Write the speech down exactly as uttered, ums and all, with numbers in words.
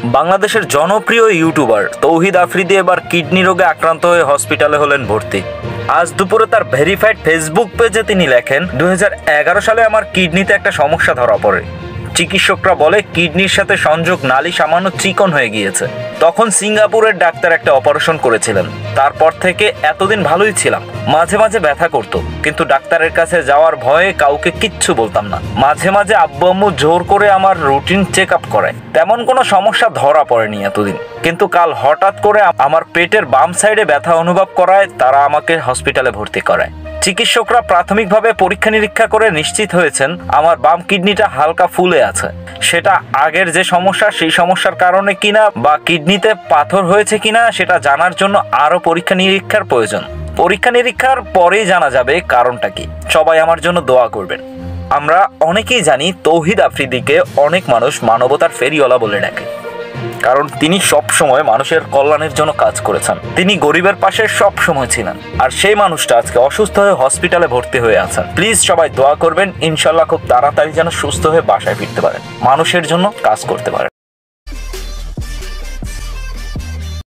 বাংলাদেশের জনপ্রিয় ইউটিউবার তৌহিদ আফ্রিদি এবার কিডনি রোগে আক্রান্ত হয়ে হসপিটালে হলেন ভর্তি। আজ দুপুরে তার ভেরিফাইড ফেসবুক পেজে তিনি লেখেন, দুই হাজার এগারো সালে আমার কিডনিতে একটা সমস্যা ধরা পড়ে। চিকিৎসকরা বলে কিডনির সাথে সংযোগ নালী সামান্য চিকন হয়ে গিয়েছে। তখন সিঙ্গাপুরের ডাক্তার একটা অপারেশন করেছিলেন। তারপর থেকে এতদিন ভালোই ছিলাম, মাঝে মাঝে ব্যথা করতো, কিন্তু ডাক্তারের কাছে যাওয়ার ভয়ে কাউকে কিচ্ছু বলতাম না। মাঝে মাঝে আব্বু আম্মু জোর করে আমার রুটিন চেক আপ করায়। তেমন কোনো সমস্যা ধরা পড়েনি এতদিন, কিন্তু কাল হঠাৎ করে আমার পেটের বাম সাইডে ব্যথা অনুভব করায় তারা আমাকে হসপিটালে ভর্তি করায়। চিকিৎসকরা প্রাথমিকভাবে পরীক্ষা নিরীক্ষা করে নিশ্চিত হয়েছেন আমার বাম কিডনিটা হালকা ফুলে আছে। সেটা আগের যে সমস্যা সেই সমস্যার কারণে কিনা বা কিডনিতে পাথর হয়েছে কিনা সেটা জানার জন্য আরও পরীক্ষা নিরীক্ষার প্রয়োজন। পরীক্ষা নিরীক্ষার পরেই জানা যাবে কারণটা কি। সবাই আমার জন্য দোয়া করবেন। আমরা অনেকেই জানি তৌহিদ আফ্রিদিকে অনেক মানুষ মানবতার ফেরিওয়ালা বলে ডাকে, কারণ তিনি সব সময় মানুষের কল্যাণের জন্য কাজ করেছেন। তিনি গরিবের পাশে সব সময় ছিলেন, আর সেই মানুষটা আজকে অসুস্থ হয়ে হসপিটালে ভর্তি হয়ে আছেন। প্লিজ সবাই দোয়া করবেন, ইনশাল্লাহ খুব তাড়াতাড়ি যেন সুস্থ হয়ে বাসায় ফিরতে পারেন, মানুষের জন্য কাজ করতে পারেন।